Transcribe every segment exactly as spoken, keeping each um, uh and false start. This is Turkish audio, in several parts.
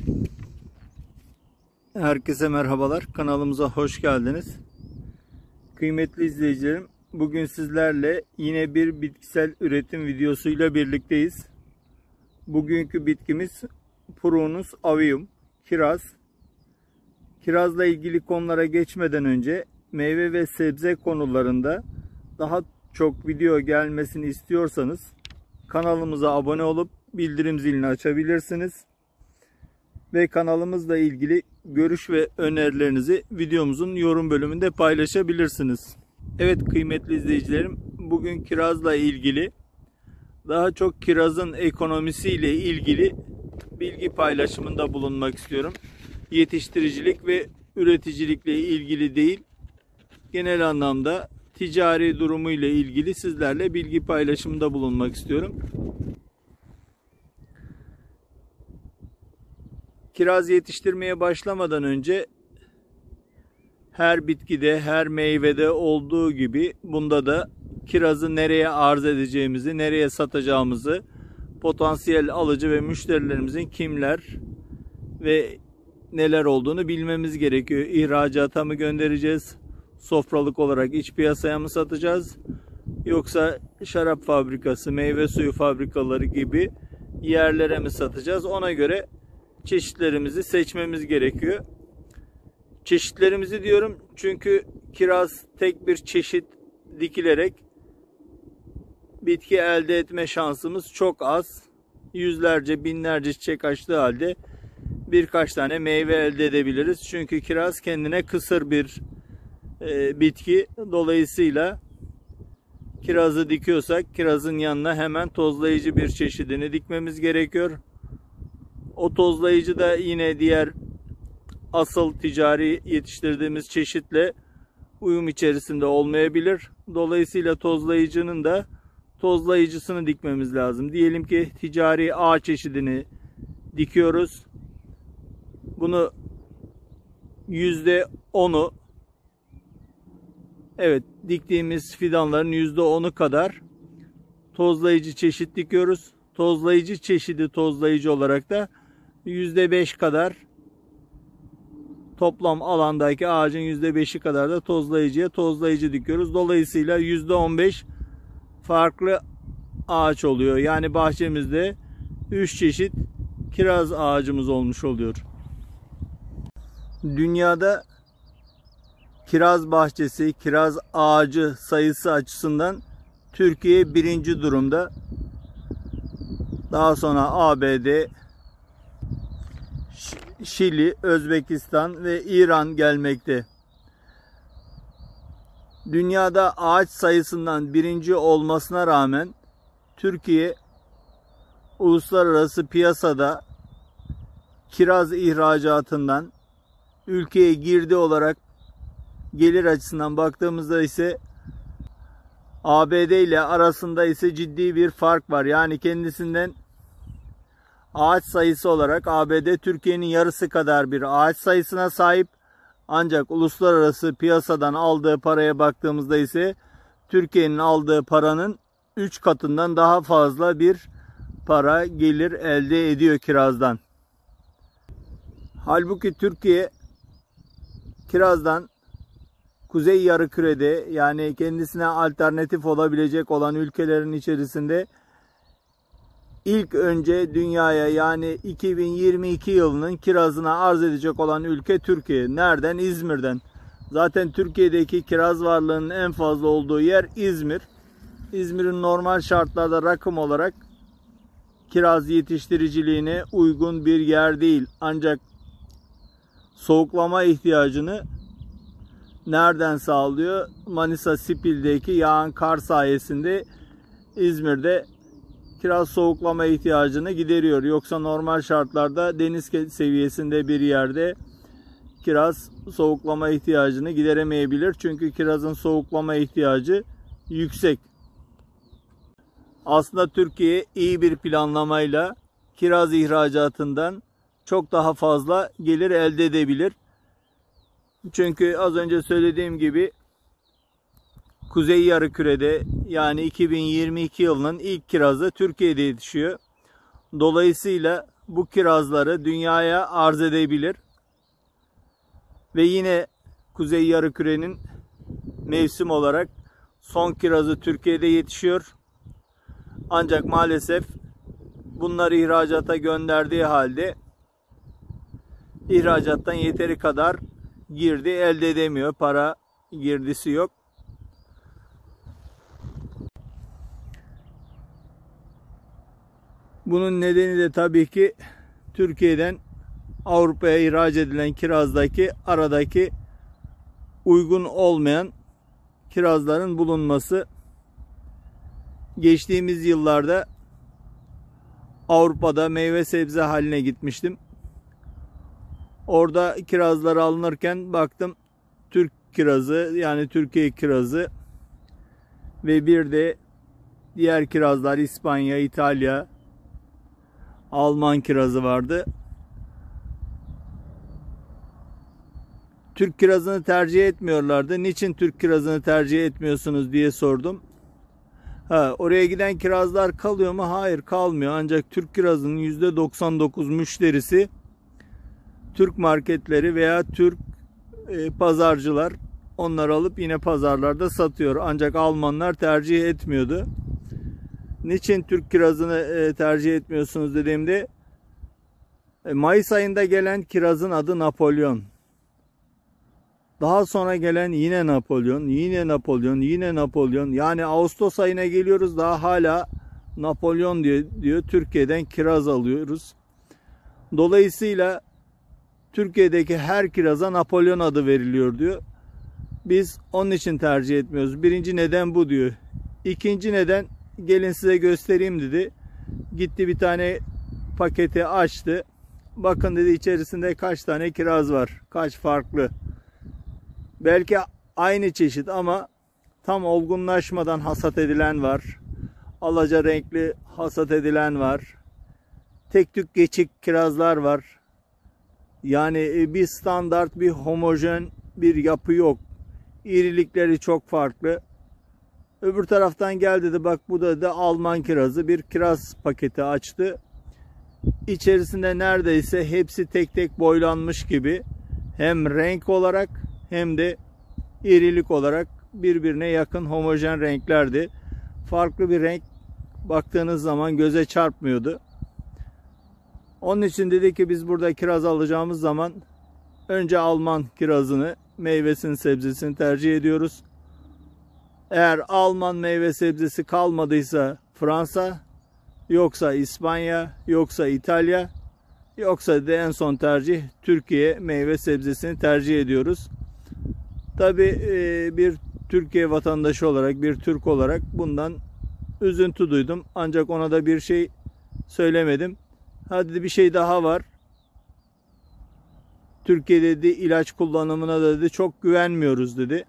Herkese merhabalar. Kanalımıza hoş geldiniz. Kıymetli izleyicilerim, bugün sizlerle yine bir bitkisel üretim videosuyla birlikteyiz. Bugünkü bitkimiz Prunus avium, kiraz. Kirazla ilgili konulara geçmeden önce meyve ve sebze konularında daha çok video gelmesini istiyorsanız kanalımıza abone olup bildirim zilini açabilirsiniz. Ve kanalımızla ilgili görüş ve önerilerinizi videomuzun yorum bölümünde paylaşabilirsiniz. Evet kıymetli izleyicilerim, bugün kirazla ilgili daha çok kirazın ekonomisiyle ilgili bilgi paylaşımında bulunmak istiyorum. Yetiştiricilik ve üreticilikle ilgili değil, genel anlamda ticari durumu ile ilgili sizlerle bilgi paylaşımında bulunmak istiyorum. Kiraz yetiştirmeye başlamadan önce her bitkide, her meyvede olduğu gibi bunda da kirazı nereye arz edeceğimizi, nereye satacağımızı, potansiyel alıcı ve müşterilerimizin kimler ve neler olduğunu bilmemiz gerekiyor. İhracata mı göndereceğiz? Sofralık olarak iç piyasaya mı satacağız? Yoksa şarap fabrikası, meyve suyu fabrikaları gibi yerlere mi satacağız? Ona göre çeşitlerimizi seçmemiz gerekiyor. Çeşitlerimizi diyorum çünkü kiraz tek bir çeşit dikilerek bitki elde etme şansımız çok az. Yüzlerce, binlerce çiçek açtığı halde birkaç tane meyve elde edebiliriz. Çünkü kiraz kendine kısır bir e, bitki. Dolayısıyla kirazı dikiyorsak kirazın yanına hemen tozlayıcı bir çeşidini dikmemiz gerekiyor. O tozlayıcı da yine diğer asıl ticari yetiştirdiğimiz çeşitle uyum içerisinde olmayabilir. Dolayısıyla tozlayıcının da tozlayıcısını dikmemiz lazım. Diyelim ki ticari A çeşidini dikiyoruz. Bunu yüzde onu, evet, diktiğimiz fidanların yüzde onu kadar tozlayıcı çeşit dikiyoruz. Tozlayıcı çeşidi tozlayıcı olarak da yüzde beş kadar, toplam alandaki ağacın yüzde beşi kadar da tozlayıcıya tozlayıcı dikiyoruz. Dolayısıyla yüzde on beş farklı ağaç oluyor. Yani bahçemizde üç çeşit kiraz ağacımız olmuş oluyor. Dünyada kiraz bahçesi, kiraz ağacı sayısı açısından Türkiye birinci durumda. Daha sonra A B D, Şili, Özbekistan ve İran gelmekte. Dünyada ağaç sayısından birinci olmasına rağmen Türkiye uluslararası piyasada kiraz ihracatından ülkeye girdi olarak gelir açısından baktığımızda ise A B D ile arasında ise ciddi bir fark var. Yani kendisinden ağaç sayısı olarak A B D Türkiye'nin yarısı kadar bir ağaç sayısına sahip. Ancak uluslararası piyasadan aldığı paraya baktığımızda ise Türkiye'nin aldığı paranın üç katından daha fazla bir para gelir elde ediyor kirazdan. Halbuki Türkiye kirazdan Kuzey Yarımküre'de, yani kendisine alternatif olabilecek olan ülkelerin içerisinde ilk önce dünyaya, yani iki bin yirmi iki yılının kirazına arz edecek olan ülke Türkiye. Nereden? İzmir'den. Zaten Türkiye'deki kiraz varlığının en fazla olduğu yer İzmir. İzmir'in normal şartlarda rakım olarak kiraz yetiştiriciliğine uygun bir yer değil. Ancak soğuklama ihtiyacını nereden sağlıyor? Manisa Sipil'deki yağan kar sayesinde İzmir'de kiraz soğuklama ihtiyacını gideriyor. Yoksa normal şartlarda deniz seviyesinde bir yerde kiraz soğuklama ihtiyacını gideremeyebilir. Çünkü kirazın soğuklama ihtiyacı yüksek. Aslında Türkiye iyi bir planlamayla kiraz ihracatından çok daha fazla gelir elde edebilir. Çünkü az önce söylediğim gibi Kuzey Yarımküre'de, yani iki bin yirmi iki yılının ilk kirazı Türkiye'de yetişiyor. Dolayısıyla bu kirazları dünyaya arz edebilir. Ve yine Kuzey Yarımküre'nin mevsim olarak son kirazı Türkiye'de yetişiyor. Ancak maalesef bunları ihracata gönderdiği halde ihracattan yeteri kadar girdi elde edemiyor. Para girdisi yok. Bunun nedeni de tabii ki Türkiye'den Avrupa'ya ihraç edilen kirazdaki aradaki uygun olmayan kirazların bulunması. Geçtiğimiz yıllarda Avrupa'da meyve sebze haline gitmiştim. Orada kirazlar alınırken baktım Türk kirazı, yani Türkiye kirazı ve bir de diğer kirazlar İspanya, İtalya, Alman kirazı vardı. Türk kirazını tercih etmiyorlardı. Niçin Türk kirazını tercih etmiyorsunuz diye sordum. Ha, oraya giden kirazlar kalıyor mu? Hayır, kalmıyor. Ancak Türk kirazının yüzde doksan dokuz müşterisi Türk marketleri veya Türk e, pazarcılar. Onlar alıp yine pazarlarda satıyor. Ancak Almanlar tercih etmiyordu. Niçin Türk kirazını e, tercih etmiyorsunuz dediğimde e, Mayıs ayında gelen kirazın adı Napolyon. Daha sonra gelen yine Napolyon, yine Napolyon, yine Napolyon. Yani Ağustos ayına geliyoruz, daha hala Napolyon diyor, diyor. Türkiye'den kiraz alıyoruz. Dolayısıyla Türkiye'deki her kiraza Napolyon adı veriliyor diyor. Biz onun için tercih etmiyoruz. Birinci neden bu diyor. İkinci neden, gelin size göstereyim dedi. Gitti bir tane paketi açtı. Bakın dedi, içerisinde kaç tane kiraz var. Kaç farklı. Belki aynı çeşit ama tam olgunlaşmadan hasat edilen var. Alaca renkli hasat edilen var. Tek tük geçik kirazlar var. Yani bir standart, bir homojen bir yapı yok. İrilikleri çok farklı. Öbür taraftan gel dedi, bak bu da da Alman kirazı, bir kiraz paketi açtı. İçerisinde neredeyse hepsi tek tek boylanmış gibi, hem renk olarak hem de irilik olarak birbirine yakın homojen renklerdi. Farklı bir renk baktığınız zaman göze çarpmıyordu. Onun için dedi ki biz burada kiraz alacağımız zaman önce Alman kirazını, meyvesini, sebzesini tercih ediyoruz. Eğer Alman meyve sebzesi kalmadıysa Fransa, yoksa İspanya, yoksa İtalya, yoksa da en son tercih Türkiye meyve sebzesini tercih ediyoruz. Tabi bir Türkiye vatandaşı olarak, bir Türk olarak bundan üzüntü duydum. Ancak ona da bir şey söylemedim. Hadi bir şey daha var. Türkiye dedi ilaç kullanımına da dedi çok güvenmiyoruz dedi.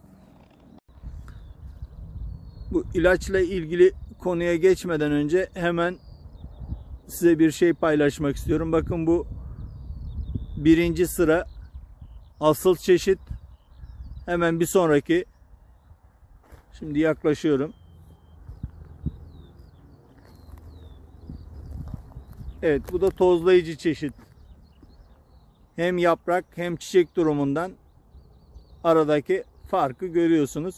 Bu ilaçla ilgili konuya geçmeden önce hemen size bir şey paylaşmak istiyorum. Bakın bu birinci sıra asıl çeşit. Hemen bir sonraki. Şimdi yaklaşıyorum. Evet, bu da tozlayıcı çeşit. Hem yaprak hem çiçek durumundan aradaki farkı görüyorsunuz.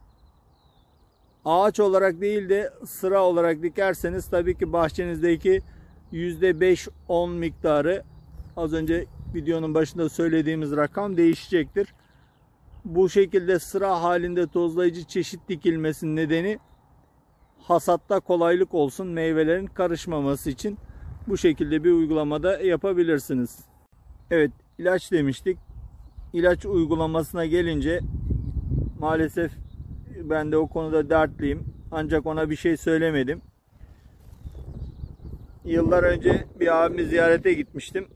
Ağaç olarak değil de sıra olarak dikerseniz tabii ki bahçenizdeki yüzde beş on miktarı, az önce videonun başında söylediğimiz rakam değişecektir. Bu şekilde sıra halinde tozlayıcı çeşit dikilmesinin nedeni hasatta kolaylık olsun, meyvelerin karışmaması için bu şekilde bir uygulamada yapabilirsiniz. Evet, ilaç demiştik. İlaç uygulamasına gelince maalesef ben de o konuda dertliyim. Ancak ona bir şey söylemedim. Yıllar önce bir abimi ziyarete gitmiştim.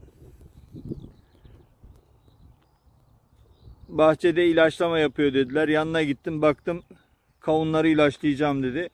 Bahçede ilaçlama yapıyor dediler. Yanına gittim, baktım kavunları ilaçlayacağım dedi.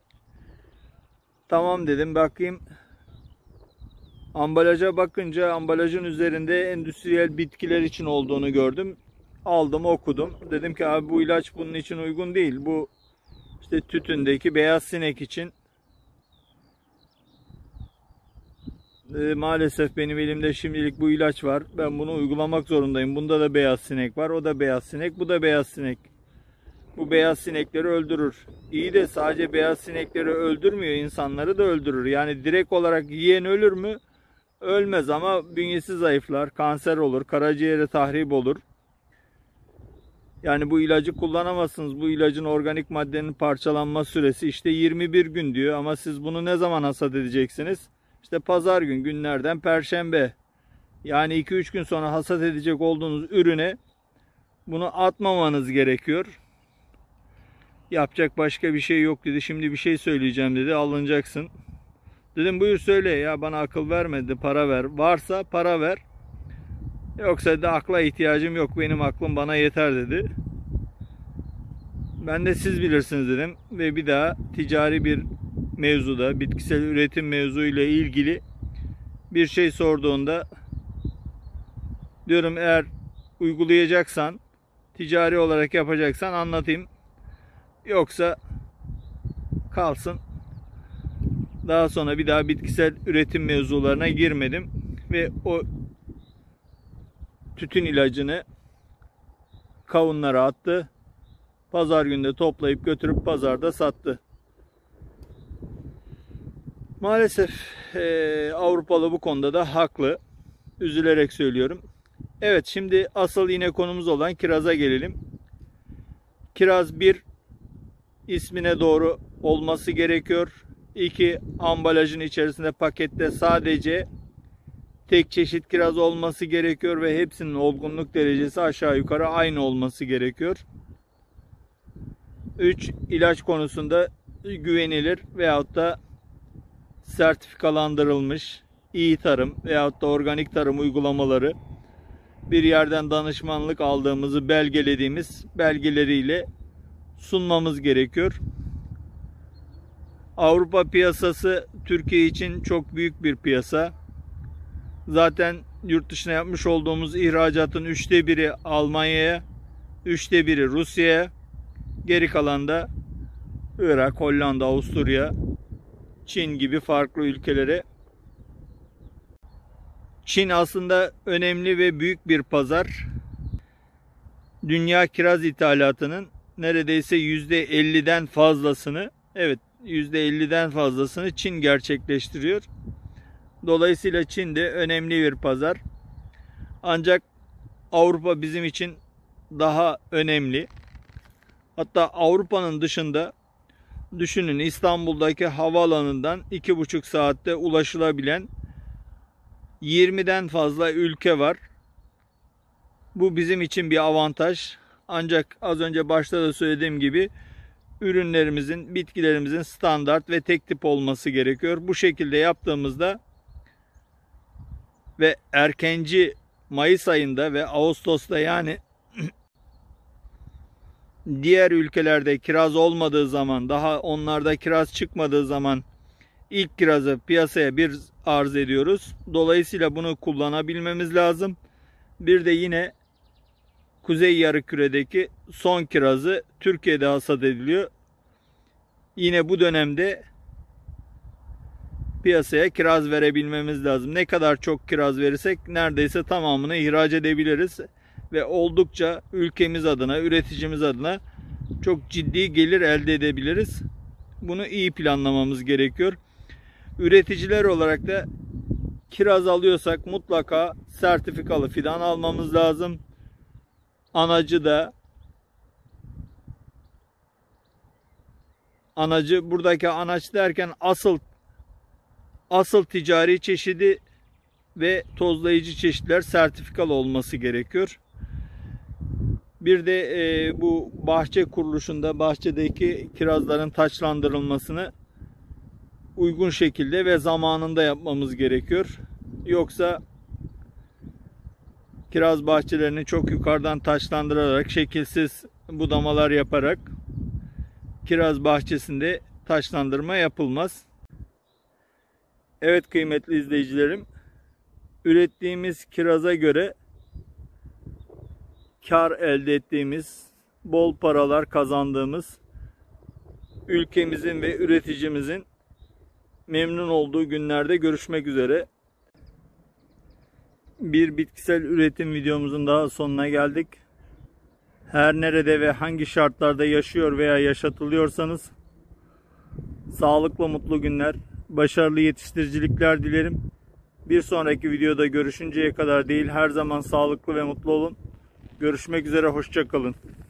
Tamam dedim, bakayım. Ambalaja bakınca ambalajın üzerinde endüstriyel bitkiler için olduğunu gördüm. Aldım, okudum. Dedim ki abi bu ilaç bunun için uygun değil. Bu işte tütündeki beyaz sinek için. e, maalesef benim elimde şimdilik bu ilaç var. Ben bunu uygulamak zorundayım. Bunda da beyaz sinek var. O da beyaz sinek. Bu da beyaz sinek. Bu beyaz sinekleri öldürür. İyi de sadece beyaz sinekleri öldürmüyor, insanları da öldürür. Yani direkt olarak yiyen ölür mü? Ölmez ama bünyesi zayıflar, kanser olur, karaciğeri tahrip olur. Yani bu ilacı kullanamazsınız. Bu ilacın organik maddenin parçalanma süresi işte yirmi bir gün diyor. Ama siz bunu ne zaman hasat edeceksiniz? İşte pazar gün, günlerden perşembe. Yani iki üç gün sonra hasat edecek olduğunuz ürüne bunu atmamanız gerekiyor. Yapacak başka bir şey yok dedi. Şimdi bir şey söyleyeceğim dedi. Alınacaksın. Dedim buyur söyle ya, bana akıl vermedi, para ver. Varsa para ver. Yoksa da akla ihtiyacım yok. Benim aklım bana yeter dedi. Ben de siz bilirsiniz dedim. Ve bir daha ticari bir mevzuda, bitkisel üretim mevzu ile ilgili bir şey sorduğunda diyorum eğer uygulayacaksan, ticari olarak yapacaksan anlatayım. Yoksa kalsın. Daha sonra bir daha bitkisel üretim mevzularına girmedim ve o tütün ilacını kavunlara attı. Pazar günde toplayıp götürüp pazarda sattı. Maalesef e, Avrupalı bu konuda da haklı. Üzülerek söylüyorum. Evet, şimdi asıl yine konumuz olan kiraza gelelim. Kiraz bir, ismine doğru olması gerekiyor. İki, ambalajın içerisinde, pakette sadece tek çeşit kiraz olması gerekiyor ve hepsinin olgunluk derecesi aşağı yukarı aynı olması gerekiyor. Üç, ilaç konusunda güvenilir veyahut da sertifikalandırılmış iyi tarım veyahut da organik tarım uygulamaları, bir yerden danışmanlık aldığımızı belgelediğimiz belgeleriyle sunmamız gerekiyor. Avrupa piyasası Türkiye için çok büyük bir piyasa. Zaten yurt dışına yapmış olduğumuz ihracatın üçte biri Almanya'ya, üçte biri Rusya'ya, geri kalan da Irak, Hollanda, Avusturya, Çin gibi farklı ülkelere. Çin aslında önemli ve büyük bir pazar. Dünya kiraz ithalatının neredeyse yüzde elliden fazlasını, evet yüzde elliden fazlasını Çin gerçekleştiriyor. Dolayısıyla Çin de önemli bir pazar. Ancak Avrupa bizim için daha önemli. Hatta Avrupa'nın dışında düşünün, İstanbul'daki havaalanından iki buçuk saatte ulaşılabilen yirmiden fazla ülke var. Bu bizim için bir avantaj. Ancak az önce başta da söylediğim gibi ürünlerimizin, bitkilerimizin standart ve tek tip olması gerekiyor. Bu şekilde yaptığımızda ve erkenci Mayıs ayında ve Ağustos'ta, yani diğer ülkelerde kiraz olmadığı zaman, daha onlarda kiraz çıkmadığı zaman ilk kirazı piyasaya bir arz ediyoruz. Dolayısıyla bunu kullanabilmemiz lazım. Bir de yine Kuzey Yarımküre'deki son kirazı Türkiye'de hasat ediliyor. Yine bu dönemde piyasaya kiraz verebilmemiz lazım. Ne kadar çok kiraz verirsek neredeyse tamamını ihraç edebiliriz ve oldukça ülkemiz adına, üreticimiz adına çok ciddi gelir elde edebiliriz. Bunu iyi planlamamız gerekiyor. Üreticiler olarak da kiraz alıyorsak mutlaka sertifikalı fidan almamız lazım. Anacı da anacı buradaki anaç derken asıl asıl ticari çeşidi ve tozlayıcı çeşitler sertifikalı olması gerekiyor. Bir de e, bu bahçe kuruluşunda bahçedeki kirazların taçlandırılmasını uygun şekilde ve zamanında yapmamız gerekiyor. Yoksa kiraz bahçelerini çok yukarıdan taçlandırarak, şekilsiz budamalar yaparak kiraz bahçesinde taçlandırma yapılmaz. Evet kıymetli izleyicilerim, ürettiğimiz kiraza göre kar elde ettiğimiz, bol paralar kazandığımız, ülkemizin ve üreticimizin memnun olduğu günlerde görüşmek üzere. Bir bitkisel üretim videomuzun daha sonuna geldik. Her nerede ve hangi şartlarda yaşıyor veya yaşatılıyorsanız sağlıklı mutlu günler, başarılı yetiştiricilikler dilerim. Bir sonraki videoda görüşünceye kadar değil, her zaman sağlıklı ve mutlu olun. Görüşmek üzere, hoşça kalın.